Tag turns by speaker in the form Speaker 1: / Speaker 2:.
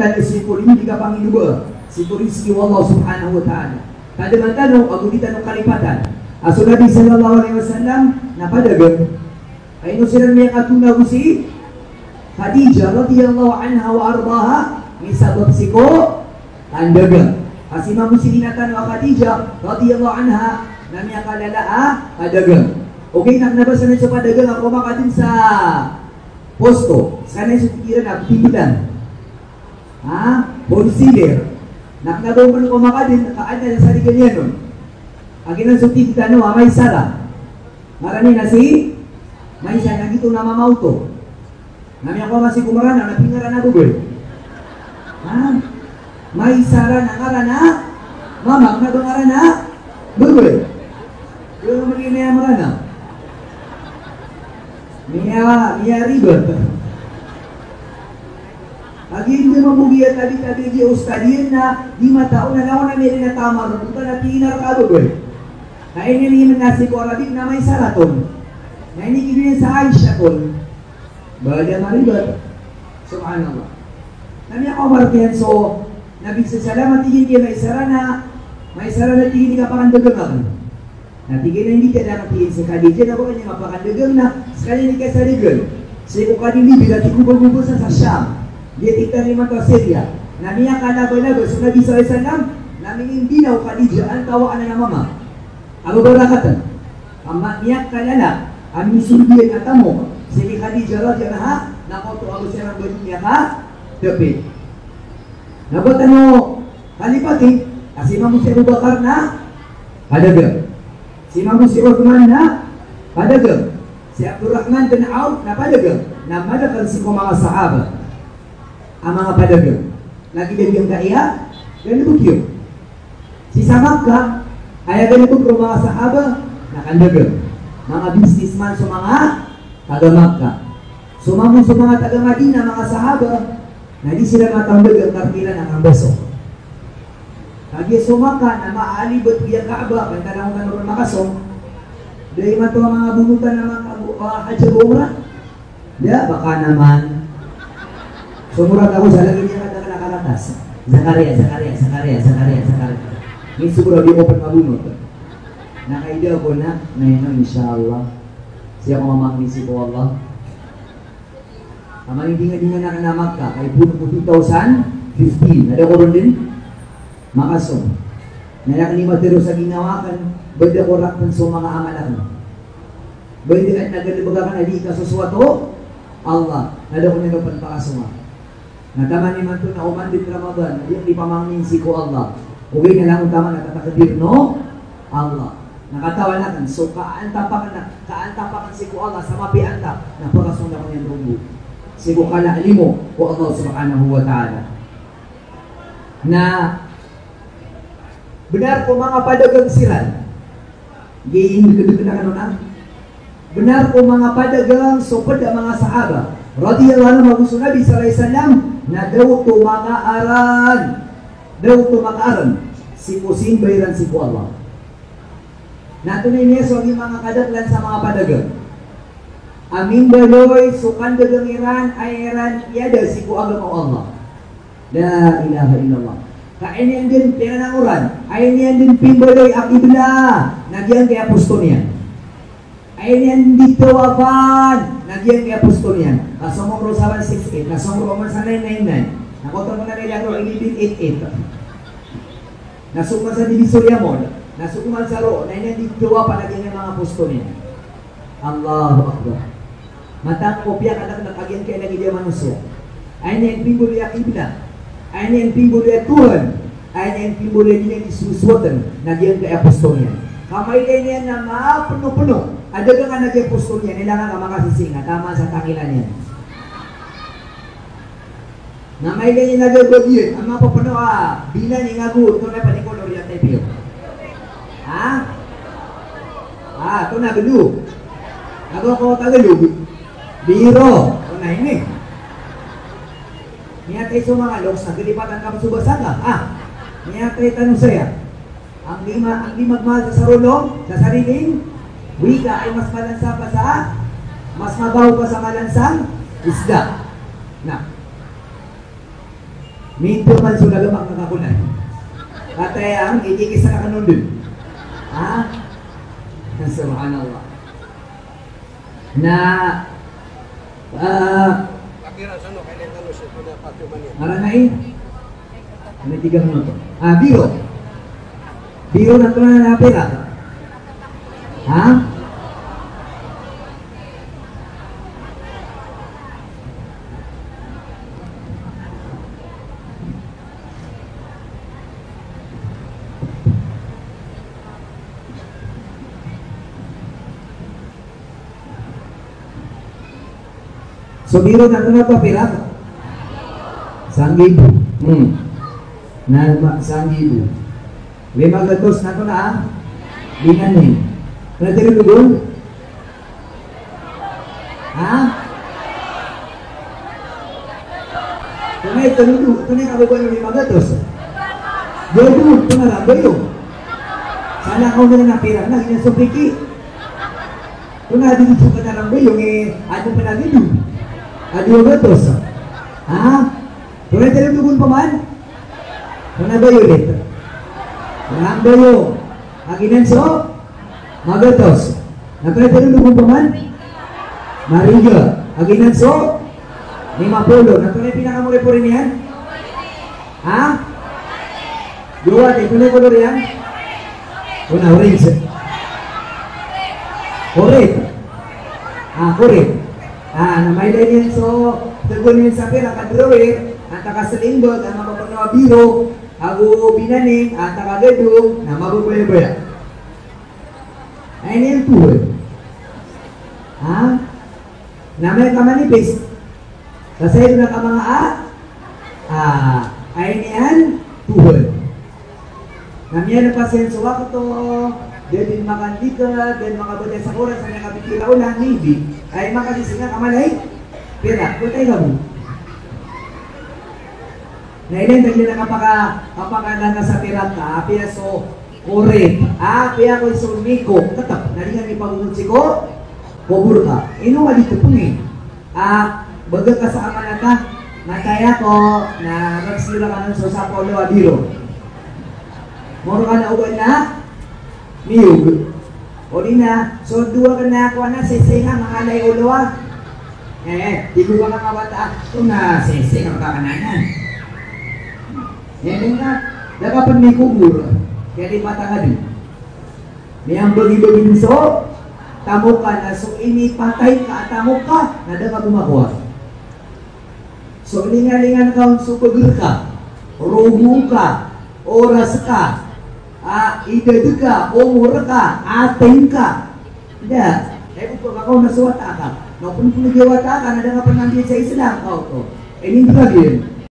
Speaker 1: Pagalitan isipul ini jika panggil dua sipul rizki wallahu subhanahu wa ta'ala. Kada mantanong aguditan ng kalipatan. Aso Nabi sallallahu alaihi wasallam napadagan. Ay no silang may katuna ko si Khadijah radhiyallahu anha wa ardaha ni sabab siko tandagan. Kasi mamusilinatan wa Khadijah radhiyallahu anha na niya kalala padagan. Okay, nabasa na sa padagan ako makatin sa posto. Sana yung pikiran na pimulan. Consider. Naknagaw mo ko makadin, kaan na sa ligan yan nun. Ang ginansuti kita may sara. Marami na si may sara, nagito na mamauto. Nami ako masih kumarana, napingaran na Google. May sara na ngara na, mamak na ngara na Google. Yung magiging na marana. Mia ribet. Lagi hindi mabugiya tabi-tabi di ustadiyan na di matao na naon na meron na tama ron. Bukan na tinar ka doon. Na iniliman nasi ko Arabic na may saraton. Na inikibiyan sa Aisha kon. Bada maribet. Subhanallah. Nami ako martihan so nabigsa salamat tigin kaya may sara na tigin ka pakandagang. Natigin na hindi ka na tigin sa Khadijah na ko kanya mapakandagang na sekali hindi ka sa legal. Sige ko kanili bilati ko bago sa Syam. Dia tinggal lima tahun Syria. Nabi yang kata bela so Nabi SAW Nabi hindi daw Khadijah ang tawa na mama. Abu Bakar kata, amma niya kalala ang misulbiyan at mo si Khadijah radhiyallahu anha nakoto ako siya ng niya ka tepi. Nabutan mo kalipati kasi mamu si Abu Bakar na padagang. Si mamu si Uthman na padagang. Si Abdurrahman bin Auf na padagang. Na madagal si mga sahabat. Ang mga padagang. Lagi din yung kaya, ganito kiyo. Si Samakka, ay ganito po mga sahaba, nakandagang. Mga businessman sa mga taga-Makka. Sumamong sa mga taga-Madina, mga sahaba, na di sila matamdag ang kartila ng ang beso. Lagi Sumakka na maalibot biya Kaaba, kanta lang kung ano makasong, dahil man ito ang mga bunutan ng mga hajjabura. Ya, baka naman, sumurag ako sa lagi niya kada nakaratas. Zakaria. Ini siguro di open mabunot. Nakaida ko na, ngayon insyaAllah. Siya ko mamangisi ko Allah. Amang hindi nga nakanamak ka, kay puno po 2015. Nada ko ron din? Makasong. Nalakanima tiro sa ginawakan, bada ko raktan sa mga amalan. Bada at nagalibaga ka na di ka suswato, Allah. Nada ko nyo panpakasuma. Nataman ni man ito na umandit Ramadan, di pamangin si ko Allah. Uwi na lang ang tama nakatakadir no? Allah. Nakatawa natin. So kaantapakan si ko Allah sa mapiantap. Napakasunda ko niyang rumbo. Si ko kalaalimo ko Allah subhanahu wa ta'ala. Na benar ko mga padagang siran. Giing dikit-dikit na kanon benar ko mga padagang sopad ang mga sahaba. Radhiyallahu anhu gusto Nabi sallallahu alaihi wasallam na daw tumakaran si kusin bayaran si ku Allah. Natunay niya so yung mga kadaklan sa mga padagang. Amin baloy sukan dagang Iran ay Iran yada si ku agama Allah. La ilaha illallah. Kainian din pinananguran. Ainian din pimbaloy akibla. Nagyan kay apostol niya. Ainian dito aban. Nagyan kay apostol niya. Kasomong Rosaban 68. Kasomong Roman sa 999. Nakotong mo na nila ro 1188. Nasukman sa Divisoria Mall. Nasukman sa ro. Ainian dito aban. Nagyan yung mga apostol niya. Allahu Akbar. Matang kopya kanak nakagyan kay lagi dia manusia. Ainian pimbaloy akibla. Ayan yang timbul dari Tuhan. Ayan yang timbul dari yang disusuatan. Nagyan ke apostolnya. Kamay niya na penuh-penuh. Ada ka nga nag-apostolnya. Nilangan ka makasisinga. Tama sa tangilan yan. Namay niya nag-agod ang mga papuno bila niya ngagod. Ito na panikolor yan tayo. Ito na galo. Ako ko tagalo. Biro. Ito na ini. Niya tayo sa mga loks na galipatan ka subasanga. Niya tayo tanong saya. Ang di magmahal sa sarulong, sa sariling wika ay mas malansa pa sa mas mabaw pa sa malansang isda. Na. Minto man sudah lemak nakakunan. Katayang ikikisa ka kanundun. Ha? Subhanallah. Na Maranay. Ano 3 minuto? Biro. Biro na ito na pera. Ha? So biro na ito na pera. 1,000. Na 1,000. 500 na ito na binanin. Nandiyan ito doon? Ha? Tunay ito nito. Tunay kababuan ng 500. Doon, ito na lang ba yun? Sana ako na lang pera na. Ganyan sa piki. Ito na, dito ka na lang ba yun? Ano pa na dito? 200. Ha? Tunay tayo tugon pa man? Tunay ba yun ito? Tunay ba yun? Aginan so? Magatos. Tunay tayo tugon pa man? Mariga. Aginan so? 50. Tunay pinakamuli po rin yan? Ha? Duwat, tunay color yan? Tunay, orange. Correct. Correct. Namaylan yan so, tugon yan sa pera, kadrawin, at nakasalingbag, ang mapapagawa biro, ago binaning, at nakagadong, na mabubaya-baya. Ayun yan tool. Namay ka manipis. Kasi ito na ka mga ayun yan tool. Namiyan na pasenso ako to, din makandika, din makabutay sa oras, sa nakabitila ulang, maybe, ay makasising nga kamalay. Pera, kutay ka mo. Nailan tayo na kapakanan na sa pera ka, apia so, correct. Apia ko iso miko, katap, nalingan ni pangunod ko, kubur ka. Ino nga dito po baga ka sa amanata, nataya ko, na nagsila ka ng sa Polo Abiro. Moro ka na uwan na, niyog. O di na, so duwa ka na ako na, sisinga, mga lay uluwa. Di ko ba kakawata ito na sese ang kakananan. Yan nga, nakapan may kubur, kaya di mata ka din. May ang bagi-bagi so, tamo ka na, so inipatay ka at tamo ka, nada ka gumakuha. So linga-lingan ka, so pagir ka, rugo ka, oras ka, idad ka, umur ka, ating ka. Hindi, kung ako nasuwata ka, napunong wata ka, nada ka pa nandiyan sa Islam, hindi ka din.